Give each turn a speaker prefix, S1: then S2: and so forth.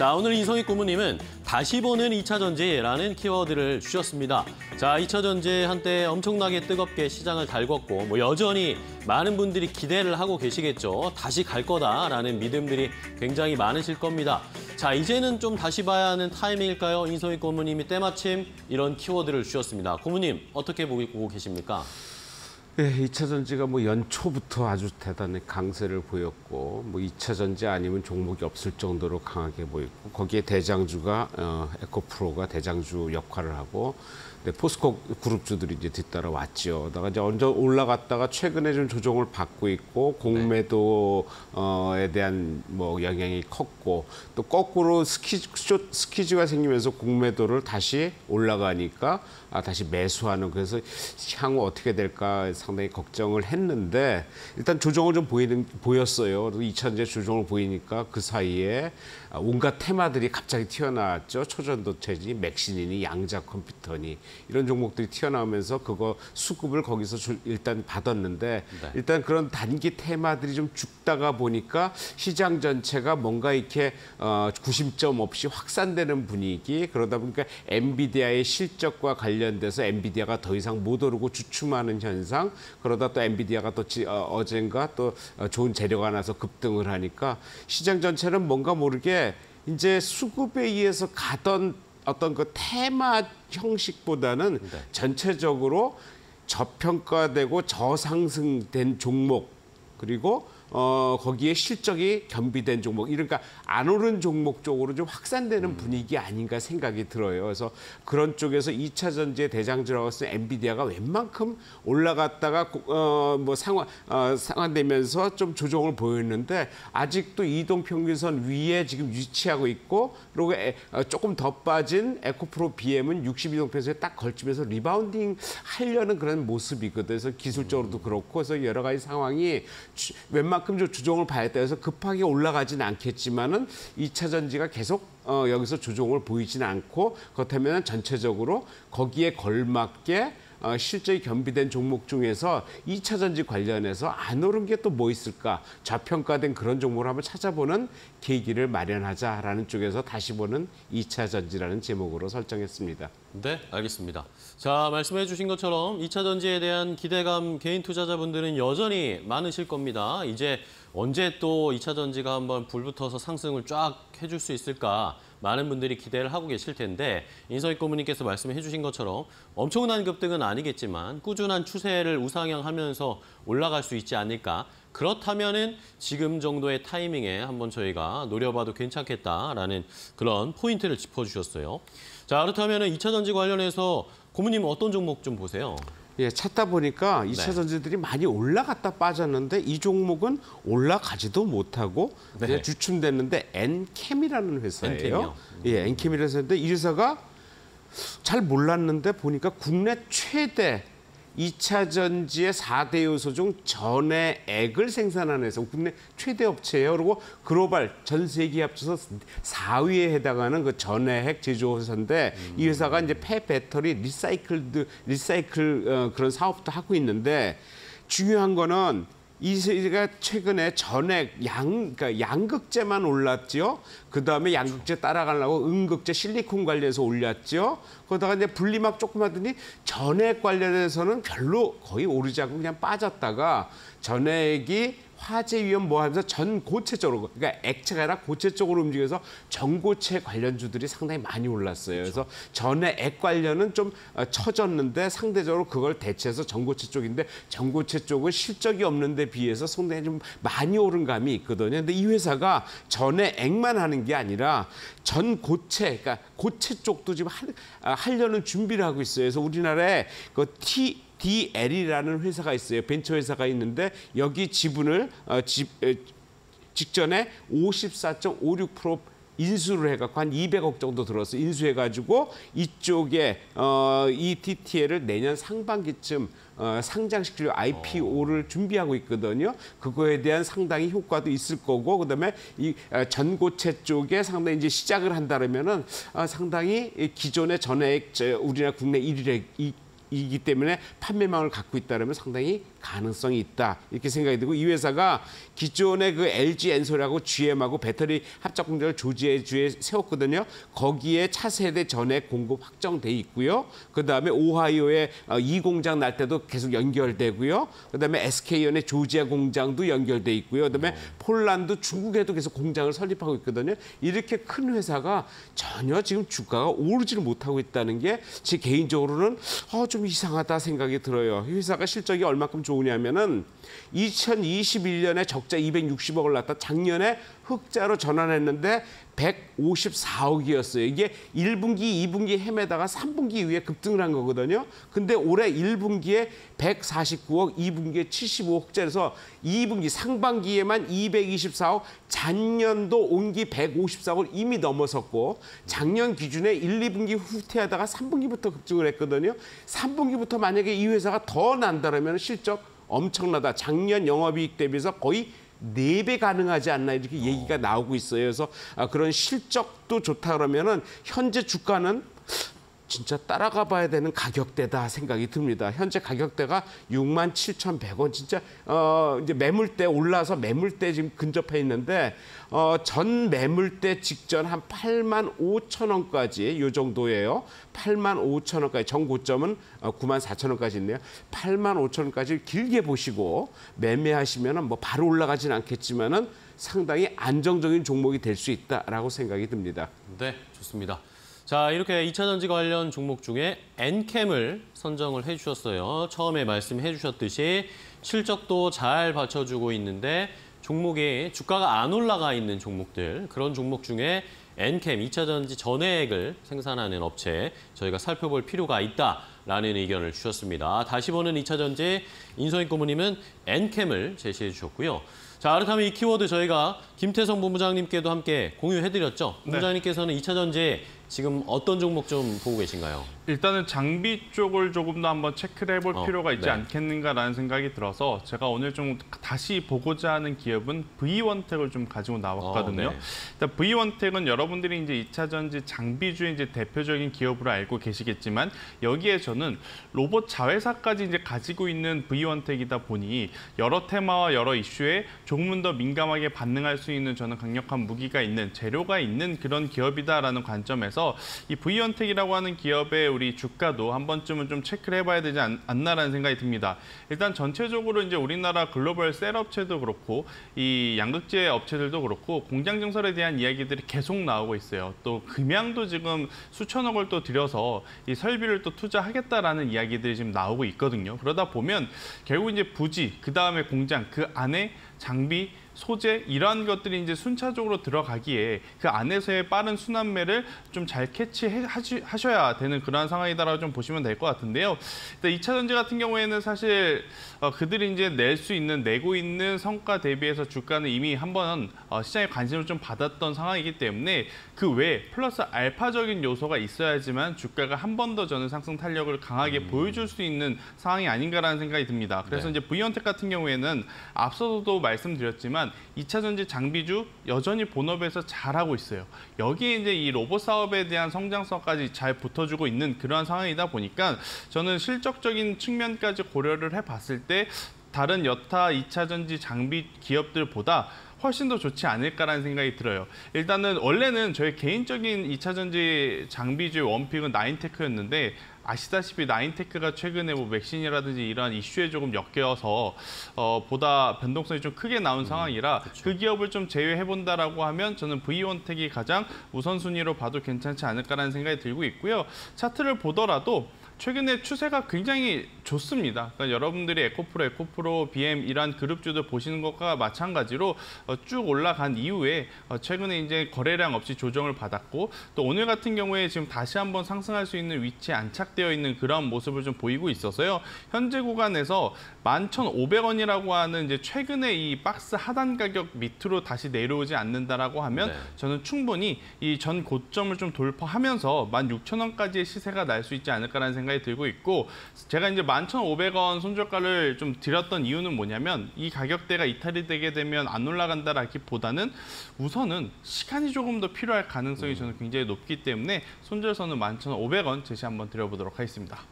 S1: 자, 오늘 이성익 고문님은 다시 보는 2차 전지라는 키워드를 주셨습니다. 자, 2차 전지 한때 엄청나게 뜨겁게 시장을 달궜고 여전히 많은 분들이 기대를 하고 계시겠죠. 다시 갈 거다라는 믿음들이 굉장히 많으실 겁니다. 자, 이제는 좀 다시 봐야 하는 타이밍일까요? 이성익 고문님이 때마침 이런 키워드를 주셨습니다. 고문님, 어떻게 보고 계십니까?
S2: 네, 2차 전지가 연초부터 아주 대단히 강세를 보였고 2차 전지 아니면 종목이 없을 정도로 강하게 보였고 거기에 대장주가 에코프로가 대장주 역할을 하고 포스코 그룹주들이 이제 뒤따라 왔죠. 다가 이제 언제 올라갔다가 최근에 좀 조정을 받고 있고 공매도에 대한 영향이 컸고 또 거꾸로 스퀴즈가 생기면서 공매도를 다시 올라가니까 다시 매수하는 그래서 향후 어떻게 될까 상당히 걱정을 했는데 일단 조정을 좀 보였어요. 2차 전지 조정을 보이니까 그 사이에 온갖 테마들이 갑자기 튀어나왔죠. 초전도체니, 맥시니니, 양자 컴퓨터니 이런 종목들이 튀어나오면서 그거 수급을 거기서 일단 받았는데 일단 그런 단기 테마들이 좀 죽다가 보니까 시장 전체가 뭔가 이렇게 구심점 없이 확산되는 분위기 그러다 보니까 엔비디아의 실적과 관련돼서 엔비디아가 더 이상 못 오르고 주춤하는 현상 그러다 또 엔비디아가 또 어젠가 또 좋은 재료가 나서 급등을 하니까 시장 전체는 뭔가 모르게 이제 수급에 의해서 가던 어떤 그 테마 형식보다는 전체적으로 저평가되고 저상승된 종목 그리고 거기에 실적이 겸비된 종목, 그러니까 안 오른 종목 쪽으로 좀 확산되는 분위기 아닌가 생각이 들어요. 그래서 그런 쪽에서 2차 전지의 대장주라고 해서 엔비디아가 웬만큼 올라갔다가 상환되면서 좀 조정을 보였는데 아직도 이동평균선 위에 지금 위치하고 있고 그리고 조금 더 빠진 에코프로 BM은 62동평선에 딱 걸치면서 리바운딩 하려는 그런 모습이거든요. 그래서 기술적으로도 그렇고 그래서 여러 가지 상황이 웬만큼 좀 조정을 봐야 돼. 그래서 급하게 올라가지는 않겠지만은 2차 전지가 계속 여기서 조정을 보이지는 않고 그렇다면 전체적으로 거기에 걸맞게 실적이 겸비된 종목 중에서 2차 전지 관련해서 안 오른 게 또 뭐 있을까? 좌평가된 그런 종목을 한번 찾아보는 계기를 마련하자라는 쪽에서 다시 보는 2차 전지라는 제목으로 설정했습니다.
S1: 네, 알겠습니다. 자, 말씀해 주신 것처럼 2차 전지에 대한 기대감 개인 투자자분들은 여전히 많으실 겁니다. 이제 언제 또 2차 전지가 한번 불붙어서 상승을 쫙 해줄 수 있을까? 많은 분들이 기대를 하고 계실 텐데 이성익 고문님께서 말씀해 주신 것처럼 엄청난 급등은 아니겠지만 꾸준한 추세를 우상향하면서 올라갈 수 있지 않을까. 그렇다면은 지금 정도의 타이밍에 한번 저희가 노려봐도 괜찮겠다라는 그런 포인트를 짚어주셨어요. 자, 그렇다면은 2차 전지 관련해서 고문님 어떤 종목 좀 보세요?
S2: 예, 찾다 보니까 2차 전지들이 많이 올라갔다 빠졌는데 이 종목은 올라가지도 못하고 그냥 주춤됐는데 엔캠이라는 회사예요. 예, 엔캠이라는 회사인데 이 회사가 잘 몰랐는데 보니까 국내 최대 2차 전지의 4대 요소 중 전해액을 생산하는 회사, 국내 최대 업체예요. 그리고 글로벌 전 세계 합쳐서 4위에 해당하는 그 전해액 제조 회사인데 이 회사가 이제 폐배터리 리사이클 그런 사업도 하고 있는데 중요한 거는 이 회사가 최근에 전액 그러니까 양극재만 올랐죠. 그 다음에 양극재 따라가려고 음극재 실리콘 관련해서 올렸죠. 그러다가 이제 분리막 조금 하더니 전액 관련해서는 별로 거의 오르지 않고 그냥 빠졌다가 전액이 화재 위험 하면서 전고체 쪽으로 그러니까 액체가 아니라 고체 쪽으로 움직여서 전고체 관련주들이 상당히 많이 올랐어요. 그래서 전에 액 관련은 좀 처졌는데 상대적으로 그걸 대체해서 전고체 쪽인데 전고체 쪽은 실적이 없는 데 비해서 상당히 좀 많이 오른 감이 있거든요. 근데 이 회사가 전에 액만 하는 게 아니라 전고체 그러니까 고체 쪽도 지금 하려는 준비를 하고 있어요. 그래서 우리나라에 그 DL이라는 회사가 있어요. 벤처 회사가 있는데 여기 지분을 직전에 54.56% 인수를 해갖고 한 200억 정도 들어서 인수해가지고 이쪽에 ETTL을 내년 상반기쯤 상장시키려 IPO를 준비하고 있거든요. 그거에 대한 상당히 효과도 있을 거고 그다음에 이 전고체 쪽에 상당히 이제 시작을 한다면은 상당히 기존의 전액 우리나라 국내 1위이기 때문에 판매망을 갖고 있다면 상당히 가능성이 있다 이렇게 생각이 들고 이 회사가 기존의 그 LG 엔솔하고 GM하고 배터리 합작 공장을 조지에 세웠거든요. 거기에 차세대 전액 공급 확정돼 있고요. 그다음에 오하이오에 이 공장 날 때도 계속 연결되고요. 그다음에 SK연의 조지아 공장도 연결돼 있고요. 그다음에 폴란드, 중국에도 계속 공장을 설립하고 있거든요. 이렇게 큰 회사가 전혀 지금 주가가 오르지를 못하고 있다는 게 제 개인적으로는 좀 이상하다 생각이 들어요. 이 회사가 실적이 얼마큼 좋으냐면은 2021년에 적자 260억을 났다 작년에 흑자로 전환했는데 154억이었어요. 이게 1분기, 2분기 헤매다가 3분기 이후에 급등을 한 거거든요. 근데 올해 1분기에 149억, 2분기에 75억 흑자에서 2분기 상반기에만 224억, 작년도 온기 154억을 이미 넘어섰고 작년 기준에 1, 2분기 후퇴하다가 3분기부터 급증을 했거든요. 3분기부터 만약에 이 회사가 더 난다면 실적 엄청나다. 작년 영업이익 대비해서 거의 4배 가능하지 않나 이렇게 얘기가 나오고 있어요. 그래서 그런 실적도 좋다 그러면은 현재 주가는 진짜 따라가 봐야 되는 가격대다 생각이 듭니다. 현재 가격대가 67,100원 진짜 이제 매물대 올라서 매물대 지금 근접해 있는데 전 매물대 직전 한 85,000원까지 이 정도예요. 85,000원까지 전 고점은 94,000원까지 있네요. 85,000원까지 길게 보시고 매매하시면은 뭐 바로 올라가진 않겠지만은 상당히 안정적인 종목이 될 수 있다라고 생각이 듭니다.
S1: 네, 좋습니다. 자, 이렇게 2차 전지 관련 종목 중에 엔캠을 선정을 해주셨어요. 처음에 말씀해 주셨듯이 실적도 잘 받쳐주고 있는데 종목이 주가가 안 올라가 있는 종목들, 그런 종목 중에 엔캠, 2차 전지 전해액을 생산하는 업체 저희가 살펴볼 필요가 있다라는 의견을 주셨습니다. 다시 보는 2차 전지 인서인 고문님은 엔캠을 제시해 주셨고요. 자, 그렇다면 이 키워드 저희가 김태성 본부장님께도 함께 공유해드렸죠. 본부장님께서는 2차 전지 지금 어떤 종목 좀 보고 계신가요?
S3: 일단은 장비 쪽을 조금 더 한번 체크를 해볼 필요가 있지 않겠는가라는 생각이 들어서 제가 오늘 좀 다시 보고자 하는 기업은 V원텍을 좀 가지고 나왔거든요. 일단 V원텍은 여러분들이 이제 2차 전지 장비주의 이제 대표적인 기업으로 알고 계시겠지만 여기에 저는 로봇 자회사까지 이제 가지고 있는 V원텍이다 보니 여러 테마와 여러 이슈에 조금 더 민감하게 반응할 수 있는 저는 강력한 무기가 있는 재료가 있는 그런 기업이다라는 관점에서 이 V원텍이라고 하는 기업의 우리 주가도 한 번쯤은 좀 체크를 해봐야 되지 않나라는 생각이 듭니다. 일단 전체적으로 이제 우리나라 글로벌 셀 업체도 그렇고 이 양극재 업체들도 그렇고 공장 증설에 대한 이야기들이 계속 나오고 있어요. 또 금양도 지금 수천억을 또 들여서 이 설비를 또 투자하겠다라는 이야기들이 지금 나오고 있거든요. 그러다 보면 결국 이제 부지, 그 다음에 공장, 그 안에 장비, 소재 이러한 것들이 이제 순차적으로 들어가기에 그 안에서의 빠른 순환매를 좀 잘 캐치하셔야 되는 그러한 상황이다라고 좀 보시면 될 것 같은데요. 일단 2차 전지 같은 경우에는 사실 그들이 이제 내고 있는 성과 대비해서 주가는 이미 한번 시장에 관심을 좀 받았던 상황이기 때문에 그 외에 플러스 알파적인 요소가 있어야지만 주가가 한 번 더 저는 상승 탄력을 강하게 보여줄 수 있는 상황이 아닌가라는 생각이 듭니다. 그래서 이제 V원텍 같은 경우에는 앞서도 말씀드렸지만 2차 전지 장비주 여전히 본업에서 잘하고 있어요. 여기에 이제 이 로봇 사업에 대한 성장성까지 잘 붙어주고 있는 그러한 상황이다 보니까 저는 실적적인 측면까지 고려를 해봤을 때 다른 여타 2차 전지 장비 기업들보다 훨씬 더 좋지 않을까라는 생각이 들어요. 일단은 원래는 저의 개인적인 2차 전지 장비주의 원픽은 나인테크였는데 아시다시피 나인테크가 최근에 뭐 맥신이라든지 이러한 이슈에 조금 엮여서 보다 변동성이 좀 크게 나온 상황이라 그 기업을 좀 제외해본다라고 하면 저는 V원텍이 가장 우선순위로 봐도 괜찮지 않을까라는 생각이 들고 있고요. 차트를 보더라도 최근에 추세가 굉장히 좋습니다. 그러니까 여러분들이 에코프로, BM 이란 그룹주들 보시는 것과 마찬가지로 쭉 올라간 이후에 최근에 이제 거래량 없이 조정을 받았고 또 오늘 같은 경우에 지금 다시 한번 상승할 수 있는 위치에 안착되어 있는 그런 모습을 좀 보이고 있어서요. 현재 구간에서 11,500원이라고 하는 이제 최근에 이 박스 하단 가격 밑으로 다시 내려오지 않는다라고 하면 저는 충분히 이 전 고점을 좀 돌파하면서 16,000원까지의 시세가 날 수 있지 않을까라는 생각이 들고 있고 제가 이제 11,500원 손절가를 좀 드렸던 이유는 뭐냐면 이 가격대가 이탈이 되게 되면 안 올라간다라기보다는 우선은 시간이 조금 더 필요할 가능성이 저는 굉장히 높기 때문에 손절선은 11,500원 제시 한번 드려보도록 하겠습니다.